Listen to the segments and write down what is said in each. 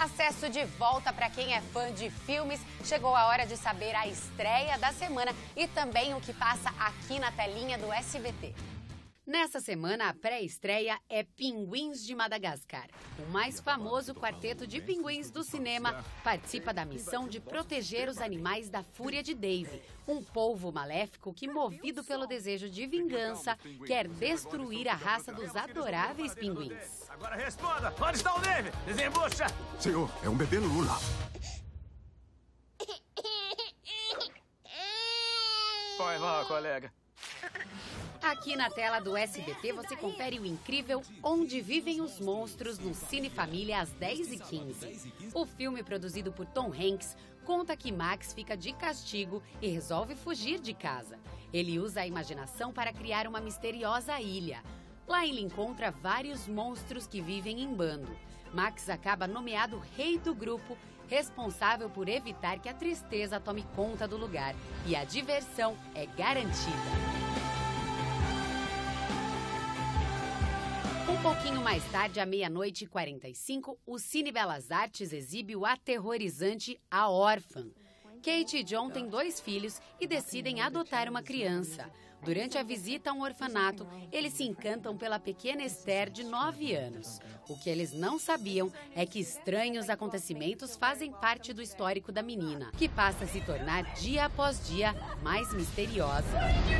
Acesso de volta para quem é fã de filmes. Chegou a hora de saber a estreia da semana e também o que passa aqui na telinha do SBT. Nessa semana, a pré-estreia é Pinguins de Madagascar. O mais famoso quarteto de pinguins do cinema participa da missão de proteger os animais da fúria de Dave, um polvo maléfico que, movido pelo desejo de vingança, quer destruir a raça dos adoráveis pinguins. Agora responda! Onde está o Dave? Desembucha! Senhor, é um bebê Lula. Foi mal, colega. Aqui na tela do SBT você confere o incrível Onde Vivem os Monstros no Cine Família às 10h15. O filme, produzido por Tom Hanks, conta que Max fica de castigo e resolve fugir de casa. Ele usa a imaginação para criar uma misteriosa ilha. Lá ele encontra vários monstros que vivem em bando. Max acaba nomeado rei do grupo, responsável por evitar que a tristeza tome conta do lugar. E a diversão é garantida. Um pouquinho mais tarde, à 00h45, o Cine Belas Artes exibe o aterrorizante A Órfã. Kate e John têm 2 filhos e decidem adotar uma criança. Durante a visita a um orfanato, eles se encantam pela pequena Esther, de 9 anos. O que eles não sabiam é que estranhos acontecimentos fazem parte do histórico da menina, que passa a se tornar, dia após dia, mais misteriosa.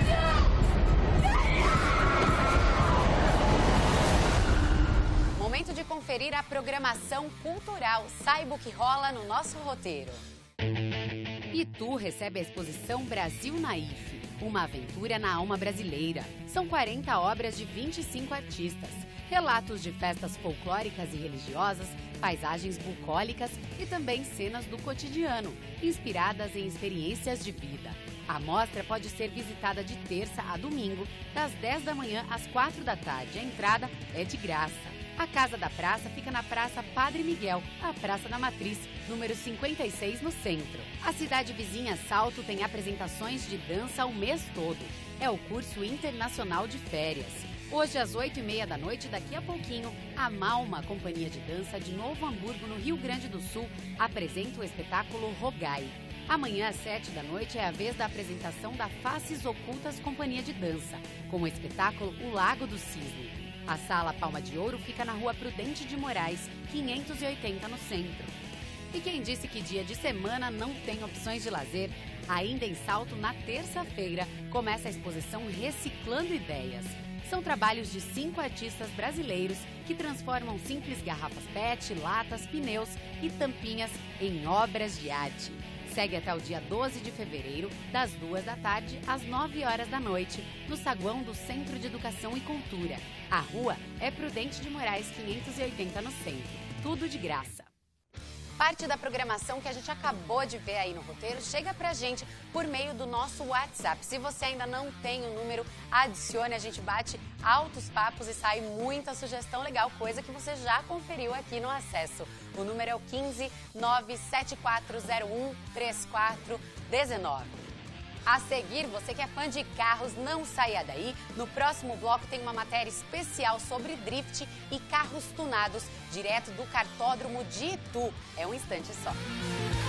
Momento de conferir a programação cultural. Saiba o que rola no nosso roteiro. Itu recebe a exposição Brasil Naif, uma aventura na alma brasileira. São 40 obras de 25 artistas, relatos de festas folclóricas e religiosas, paisagens bucólicas e também cenas do cotidiano, inspiradas em experiências de vida. A mostra pode ser visitada de terça a domingo, das 10 da manhã às 4 da tarde. A entrada é de graça. A Casa da Praça fica na Praça Padre Miguel, a Praça da Matriz, número 56, no centro. A cidade vizinha Salto tem apresentações de dança o mês todo. É o curso internacional de férias. Hoje, às 8h30 da noite, daqui a pouquinho, a Malma, companhia de dança de Novo Hamburgo, no Rio Grande do Sul, apresenta o espetáculo Rogai. Amanhã, às 7 da noite, é a vez da apresentação da Faces Ocultas Companhia de Dança, com o espetáculo O Lago do Cisne. A Sala Palma de Ouro fica na Rua Prudente de Moraes, 580, no centro. E quem disse que dia de semana não tem opções de lazer? Ainda em Salto, na terça-feira, começa a exposição Reciclando Ideias. São trabalhos de 5 artistas brasileiros que transformam simples garrafas PET, latas, pneus e tampinhas em obras de arte. Segue até o dia 12 de fevereiro, das 2 da tarde às 9 horas da noite, no saguão do Centro de Educação e Cultura. A rua é Prudente de Moraes, 580, no centro. Tudo de graça. Parte da programação que a gente acabou de ver aí no roteiro chega pra gente por meio do nosso WhatsApp. Se você ainda não tem o número, adicione, a gente bate altos papos e sai muita sugestão legal, coisa que você já conferiu aqui no Acesso. O número é o 15 97401 3419. A seguir, você que é fã de carros, não saia daí. No próximo bloco tem uma matéria especial sobre drift e carros tunados, direto do cartódromo de Itu. É um instante só.